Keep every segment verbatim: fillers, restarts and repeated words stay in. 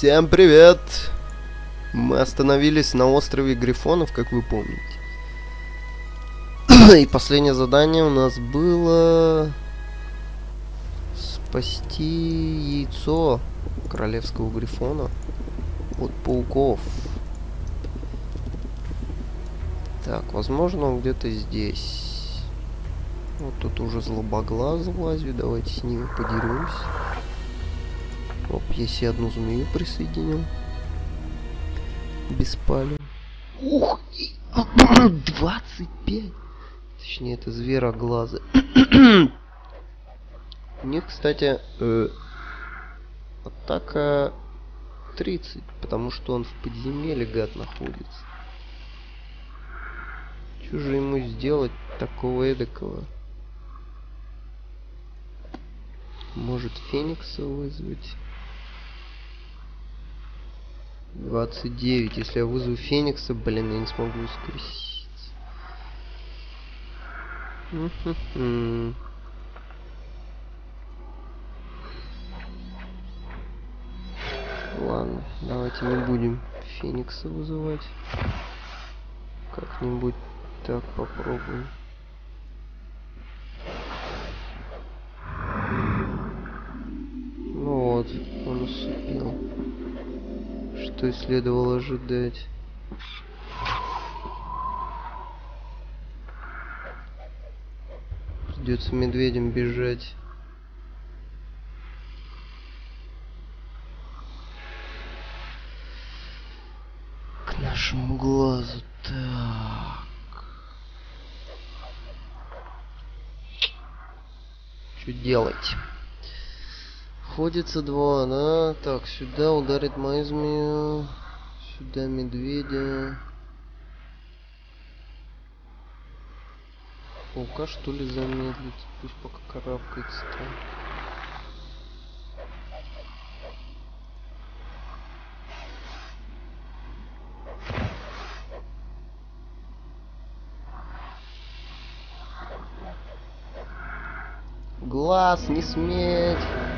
Всем привет! Мы остановились на острове Грифонов, как вы помните. И последнее задание у нас было спасти яйцо королевского грифона от пауков. Так, возможно, он где-то здесь. Вот тут уже злобоглаз лазит. Давайте с ним подеремся. Оп, если одну змею присоединим. Беспален. Ух, двадцать пять. Точнее, это звероглазы. У них, кстати, э, атака тридцать, потому что он в подземелье, гад, находится. Что же ему сделать такого эдакого? Может, Феникса вызвать? двадцать девять. Если я вызову Феникса, блин, я не смогу воскресить. Ладно, давайте не будем Феникса вызывать. Как-нибудь так попробуем. Ну вот, он усыпил. Что и следовало ожидать. Придется медведям бежать. К нашему глазу. Так. Что делать? Ходится два, да? Так, сюда ударит мою змею. Сюда медведя. Паука, что ли, замедлить? Пусть пока карабкается там. Глаз, не сметь!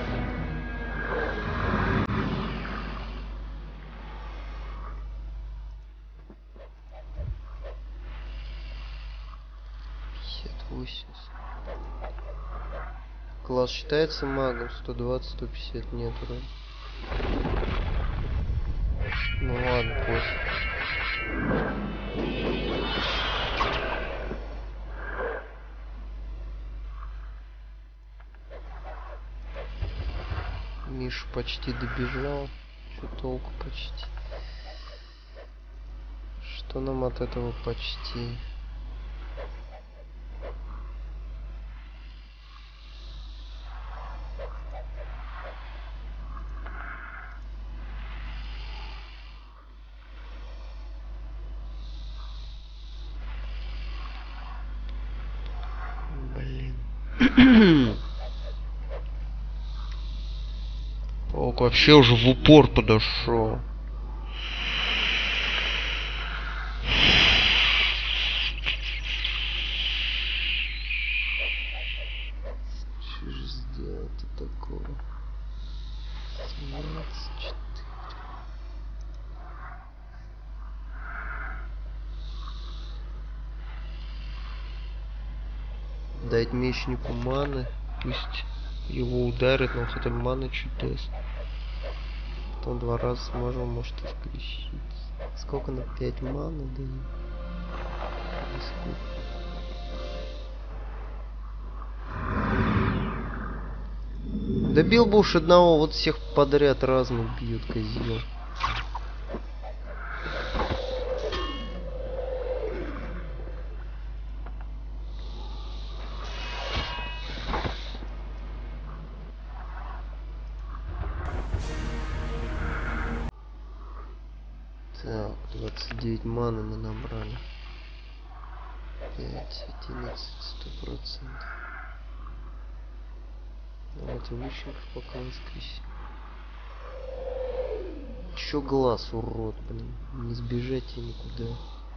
Класс считается магом. сто двадцать, сто пятьдесят нет вроде. Ну ладно, пофиг. Миша почти добежал. Что толку почти? Что нам от этого почти? Паук вообще уже в упор подошел. Что же сделать-то такого? семнадцать четыре. Дать мечнику маны. Пусть его ударит, но хотя бы маны чуть даст. Потом два раза сможем, может, и включить. Сколько на пять маны дают? Добил бы уж одного, вот всех подряд разных бьет, козел. Так, двадцать девять маны мы набрали. пять, одиннадцать, сто процентов. Давайте лучников пока воскресим. Чё глаз, урод, блин. Не сбежать и никуда.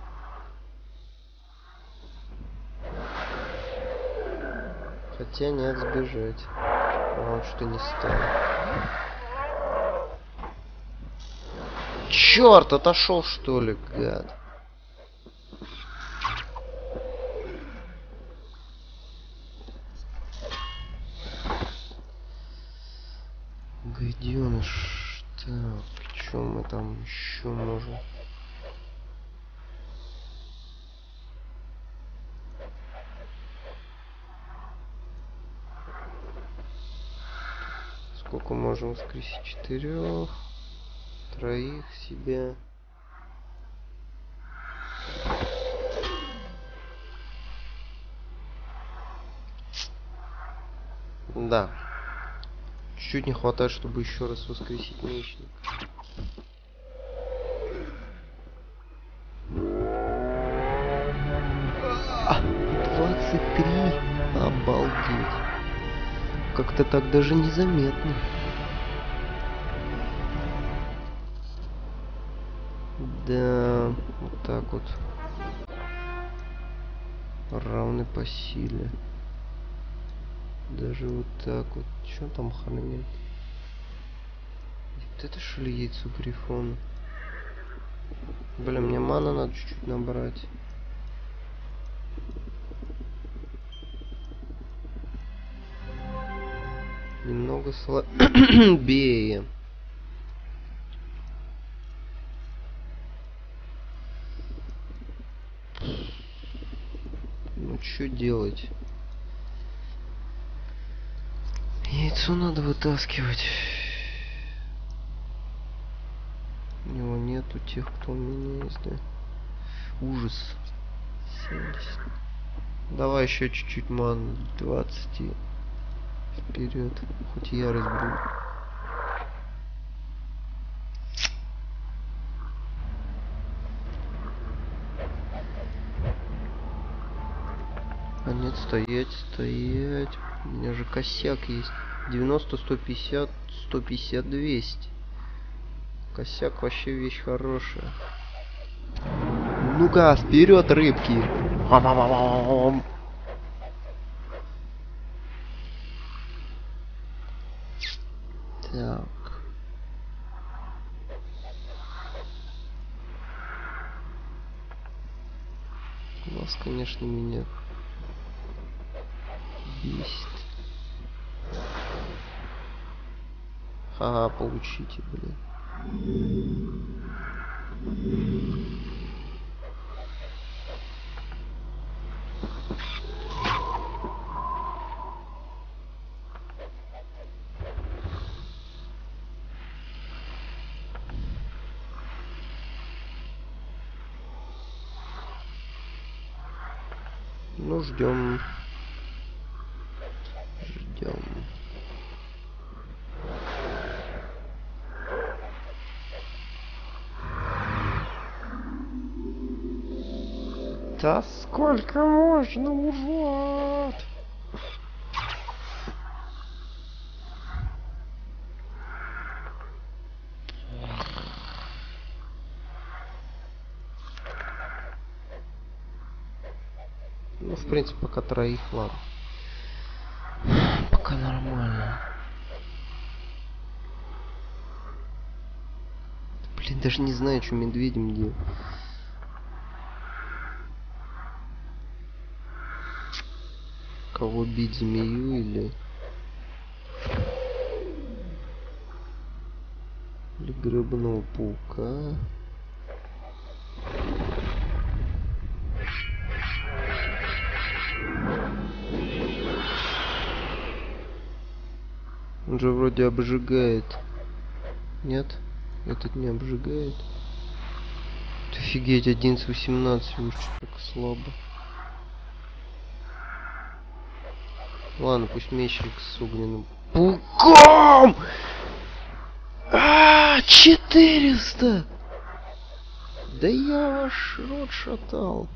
Хотя нет, сбежать. А он что не стал. Черт, отошел что ли, гад. Гаденыш. Так, что мы там еще можем? Сколько можем воскресить? Четырех, троих себя. Да. Чуть-чуть не хватает, чтобы еще раз воскресить мечника. двадцать три. Обалдеть. Как-то так даже незаметно. Да, вот так вот. Равны по силе. Даже вот так вот. Что там хранит? Вот это что ли яйцо грифона? Блин, мне мана надо чуть-чуть набрать. Немного слабее. Ну что делать? Яйцо надо вытаскивать. У него нету тех, кто у меня есть, да? Ужас. семьдесят. Давай еще чуть-чуть ман. двадцать. И вперед. Хоть ярость будет. А нет, стоять, стоять. У меня же косяк есть. девяносто, сто пятьдесят, сто пятьдесят, двести. Косяк вообще вещь хорошая. Ну-ка, вперед, рыбки. Так. У вас, конечно, меня бесит. Ага, получите, блин. Ну, ждем. Ждем. Да сколько можно, урод? Ну, в принципе, пока троих, ладно. Пока нормально. Блин, даже не знаю, что медведем делать. Кого бить, змею или... Или гребаного паука. Он же вроде обжигает. Нет? Этот не обжигает. Офигеть, одиннадцать восемнадцать, уж как слабо. Ладно, пусть мечник с огненным пауком! А, четыреста! Да я ваш рот шатал.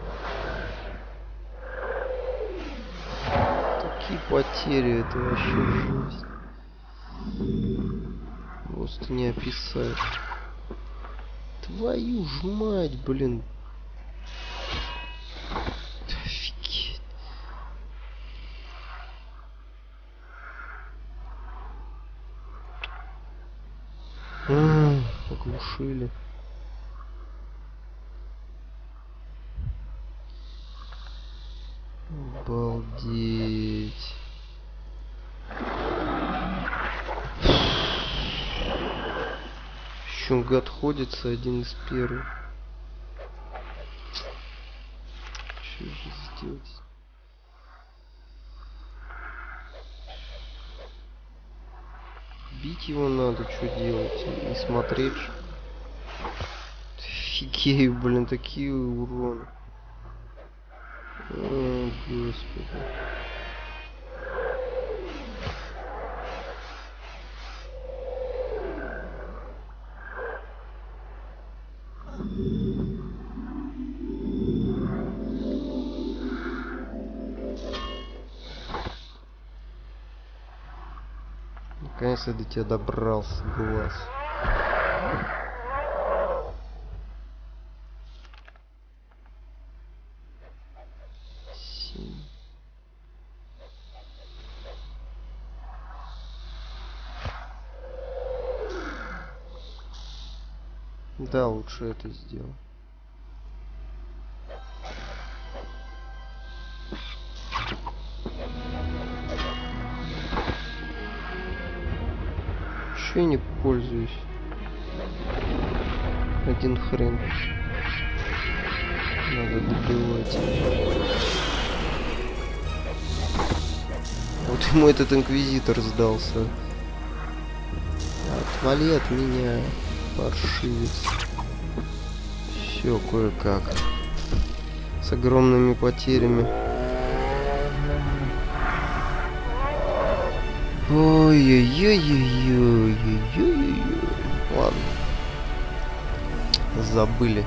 Такие потери, это вообще жесть. Просто не описать. Твою ж мать, блин. Офигеть. М-м. Оглушили. Обалдеть. Еще он гад ходится, один из первых. Что же сделать? Бить его надо, что делать? Не смотреть. Офигею, блин, такие уроны. О, господи. Наконец-то до тебя добрался, глаз. Семь. Да, лучше это сделал. Чё я не пользуюсь? Один хрен. Надо добивать. Вот ему этот инквизитор сдался. Отвали от меня, паршивец. Все кое-как. С огромными потерями. Ой-ой-ой-ой-ой-ой-ой-ой. Ладно. Забыли.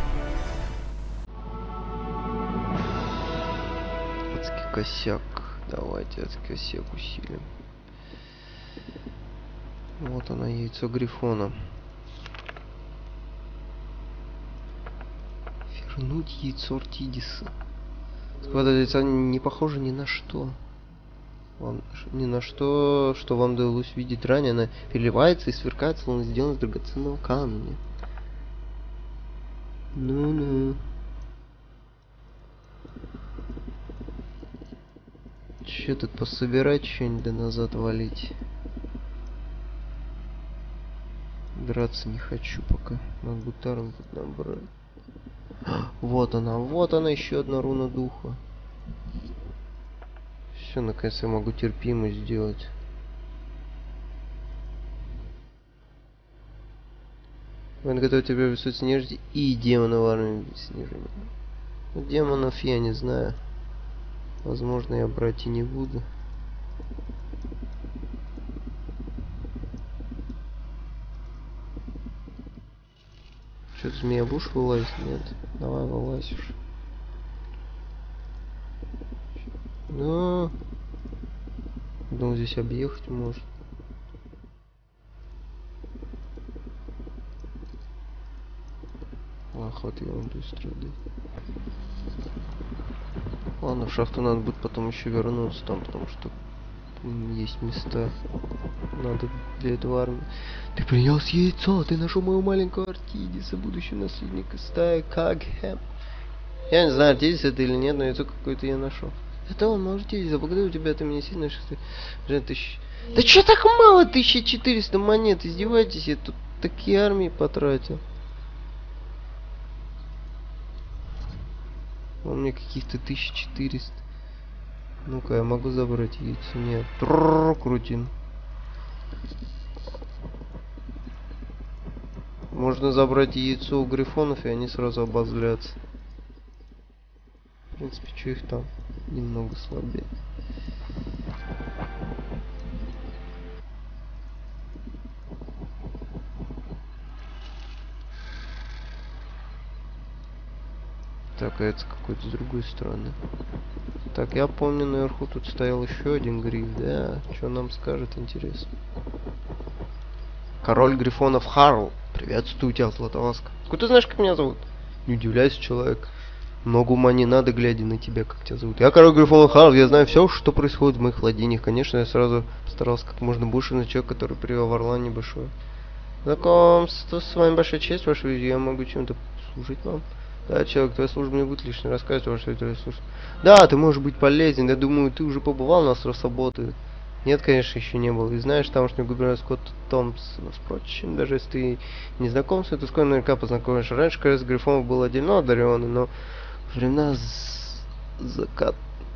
Адский косяк. Давайте адский косяк усилим. Вот оно, яйцо Грифона. Вернуть яйцо Артидиса. Это яйцо не похоже ни на что. Вам, ни на что, что вам удалось видеть ранее. Она переливается и сверкает, словно сделана из драгоценного камня. Ну-ну. Че тут пособирать что-нибудь да назад валить? Драться не хочу пока. Могу таран тут набрать. Вот она, вот она, еще одна руна духа. Все, наконец я могу терпимость сделать. Он готов тебя высот снежить и демона в армии снижения. Демонов я не знаю. Возможно, я брать и не буду. Что-то змея будешь вылазить? Нет. Давай вылазь уж. Ну, думал, здесь объехать может. Ах, вот ерунду страдает. Ладно, в шахту надо будет потом еще вернуться там, потому что есть места. Надо для этого армии. Ты принес яйцо, ты нашел мою маленькую Артидиса, будущего наследника стаи Кагхэм. Я не знаю, Артидис это или нет, но яйцо какое-то я нашел. Это он, Артидис, благодарю тебя, ты меня сильно что ты... Тысяч... Да че так мало, тысяча четыреста монет, издеваетесь, я тут такие армии потратил. Он мне каких-то тысяча четыреста. Ну-ка, я могу забрать яйцо? Нет. Трррр, крутин. Можно забрать яйцо у грифонов, и они сразу обозлятся. В принципе, что их там немного слабее. Так, а это с какой-то с другой стороны. Так, я помню, наверху тут стоял еще один гриф, да? Что нам скажет, интересно. Король грифонов Харл. Приветствую тебя, Златовласка. Откуда ты знаешь, как меня зовут? Не удивляйся, человек. Много ума не надо, глядя на тебя, как тебя зовут. Я король грифонов Харл, я знаю все, что происходит в моих владениях. Конечно, я сразу старался как можно больше на человека, который привел в Орлан небольшое. Знакомство с вами большая честь, ваше видео. Я могу чем-то служить вам. Да, человек, твоя служба не будет лишней. Рассказывай, что это служба. Да, ты можешь быть полезен. Я думаю, ты уже побывал на остров Саботы. Нет, конечно, еще не был. И знаешь, тамошний губернатор Скотт Томпсон. Впрочем, даже если ты не знаком с этой, скоро наверняка познакомишь. Раньше, кажется, Грифонов был отдельно от Дариона, но времена з... закат...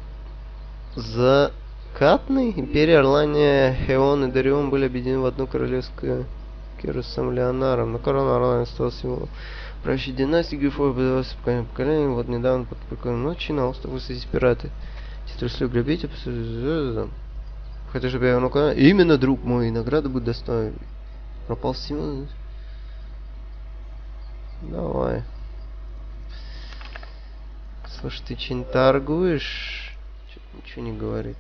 закатной империи Орлания, Хеон и Дарион были объединены в одну королевскую Кирусом Леонаром. Но корона Орлания стала символом правящей династии Грифонов, подавалась поколение поколение. Вот недавно под прикрытием ночи на остров высадились пираты. Те трусливые грабители, хотя чтобы я ну именно, друг мой, награда будет достойна. Пропал Симон. Давай. Слушай, ты что-нибудь торгуешь? Что-то ничего не говорит.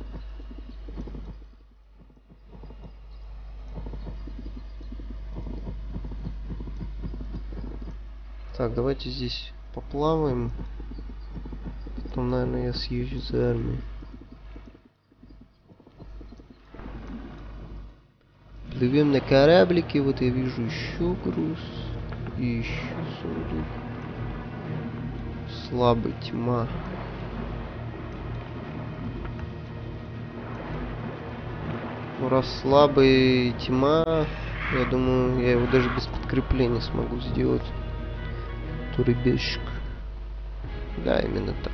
Так, давайте здесь поплаваем. Потом, наверное, я съезжу за армией. Плывем на кораблике. Вот я вижу еще груз. И еще сундук. Слабая тьма. Ну, раз слабая тьма, я думаю, я его даже без подкрепления смогу сделать. Турбещик. Да, именно так.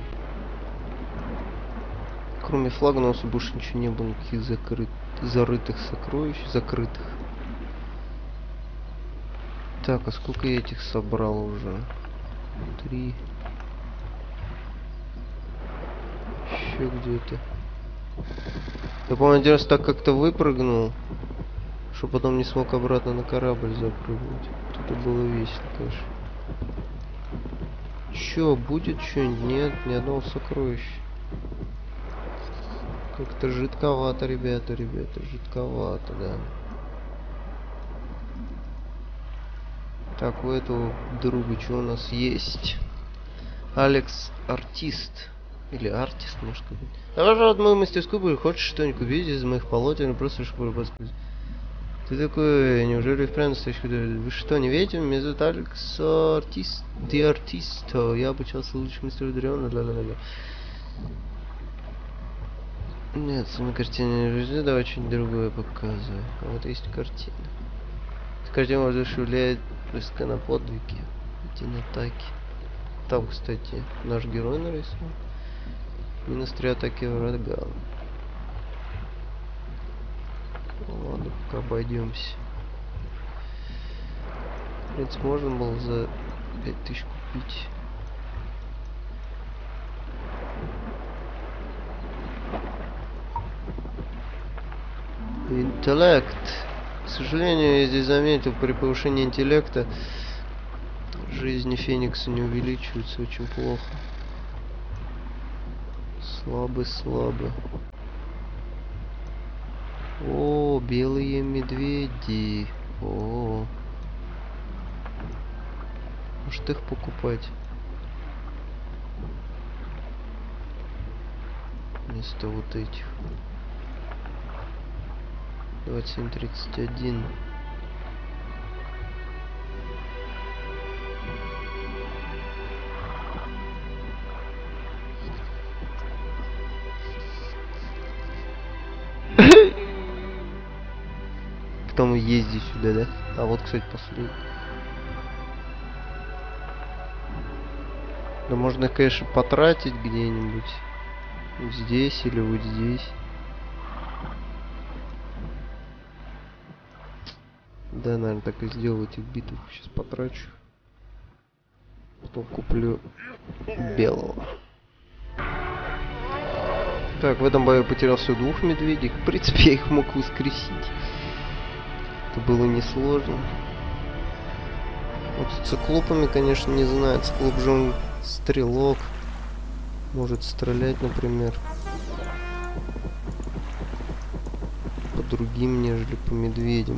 Кроме флага у нас больше ничего не было, никаких закрыт... зарытых сокровищ, закрытых. Так, а сколько я этих собрал уже? Три. Еще где-то. Я, по-моему, один раз так как-то выпрыгнул, что потом не смог обратно на корабль запрыгнуть. Это было весело, конечно. Чё, будет что-нибудь? Нет, ни одного сокровища. Как-то жидковато, ребята, ребята, жидковато, да. Так, у этого друга что у нас есть? Алекс Артист. Или Артист, может быть. Давай же от мою мастерскую, хочешь что-нибудь купить из моих полотен, просто чтобы рассказать. Ты такой, неужели впрямь настоящий? Вы что, не видите? Меня зовут Алекс Артист. The Artist. Я обучался лучшему мастеру Дариона. Ла-ла-ла-ла. Нет, сами картины не везде, давай что-нибудь другое показывай. А вот есть картина. Эта картина воодушевляет близко на подвиги. Эти атаки. Там, кстати, наш герой нарисован. Минус три атаки врага. Ладно, пока обойдемся. В принципе, можно было за пять тысяч купить. Интеллект. К сожалению, я здесь заметил, при повышении интеллекта жизни Феникса не увеличиваются, очень плохо. Слабый, слабый. О, белые медведи. О, может их покупать вместо вот этих. двадцать семь тридцать один. Потом езди сюда, да? А вот, кстати, последний. Да можно, конечно, потратить где-нибудь. Здесь или вот здесь. Да, наверное, так и сделаю этих битв. Сейчас потрачу. Потом куплю белого. Так, в этом бою потерял всего двух медведей. В принципе, я их мог воскресить. Это было несложно. Вот с циклопами, конечно, не знаю. Циклоп же он стрелок. Может стрелять, например. По другим, нежели по медведям.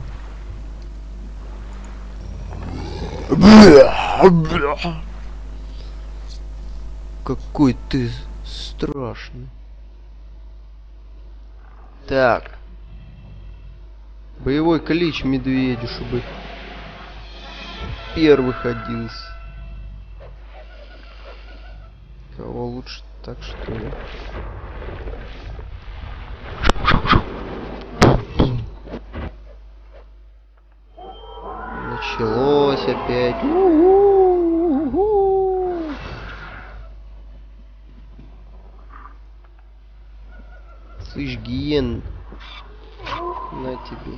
Какой ты страшный. Так. Боевой клич медведю, чтобы первый ходился. Кого лучше так, что ли? Началось опять. У-у-у-у-у. Слышь, гиен. На тебе.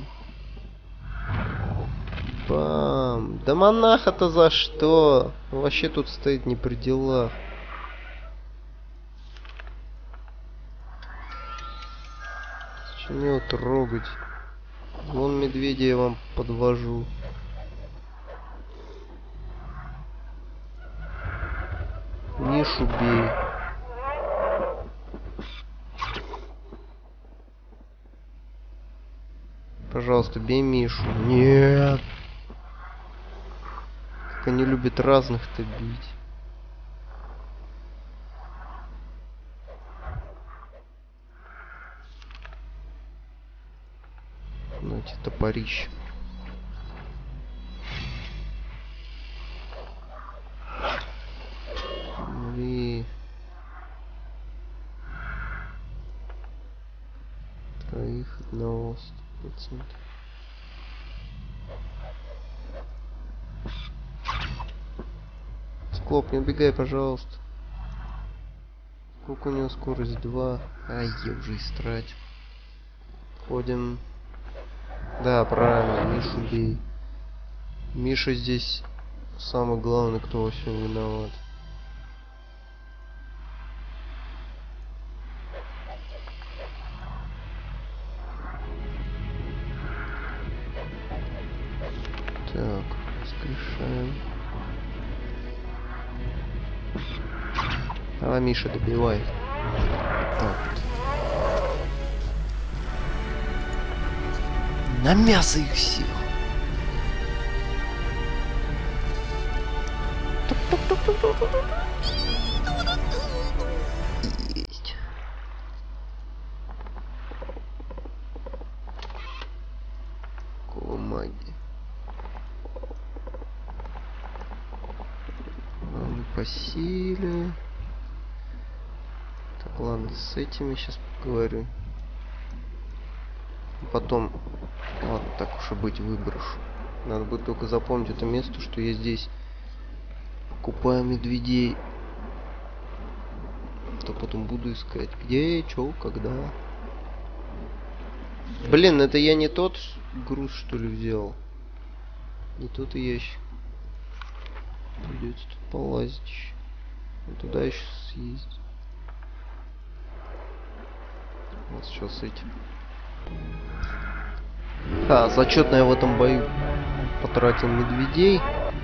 Бам. Да монаха-то за что? Вообще тут стоит не при делах. Зачем его трогать? Вон медведя я вам подвожу. Мишу бей. Пожалуйста, бей Мишу. Нет. Как они любят разных-то бить. Знаете, топорище. И... Троих одного сто процентов. Склоп, не убегай, пожалуйста. Сколько у него скорость? два. Ай, я уже истратил. Ходим. Да, правильно, Мишу бей. Миша здесь самый главный, кто во всем виноват. Так, воскрешаем. Давай, Миша, добивай. Так. На мясо их всех. Есть. Какого магии? Ладно, по силе. Так, ладно, с этими сейчас поговорю. Потом, ладно, так уж и быть, выброшу. Надо будет только запомнить это место, что я здесь покупаю медведей. То потом буду искать, где, чё, когда. Блин, это я не тот груз, что ли, взял? Не тот и ящик. Придется тут полазить еще. И туда еще съездить. Вот сейчас с этим. А, зачетно я в этом бою потратил медведей.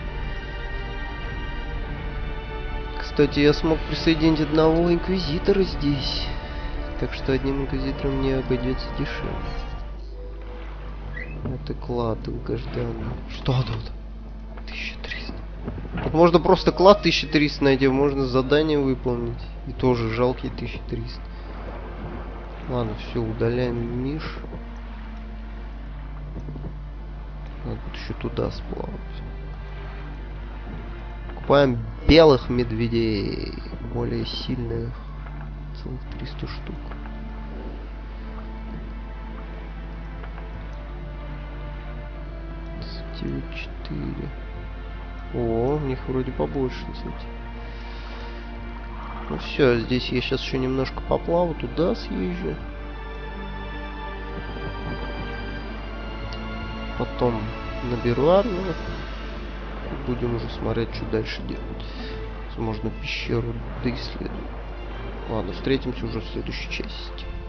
Кстати, я смог присоединить одного инквизитора здесь. Так что одним инквизитором мне обойдется дешевле. Это клад долгожданный. Что тут? тысяча триста. Тут можно просто клад тысяча триста найти, можно задание выполнить. И тоже жалкие тысяча триста. Ладно, все, удаляем Миш. Надо еще туда сплавать. Покупаем белых медведей. Более сильных. Целых триста штук. четыре. О, у них вроде побольше, кстати. Ну все, здесь я сейчас еще немножко поплаваю, туда съезжу. Потом наберу армию. Будем уже смотреть, что дальше делать. Возможно, пещеру доисследую. Ладно, встретимся уже в следующей части.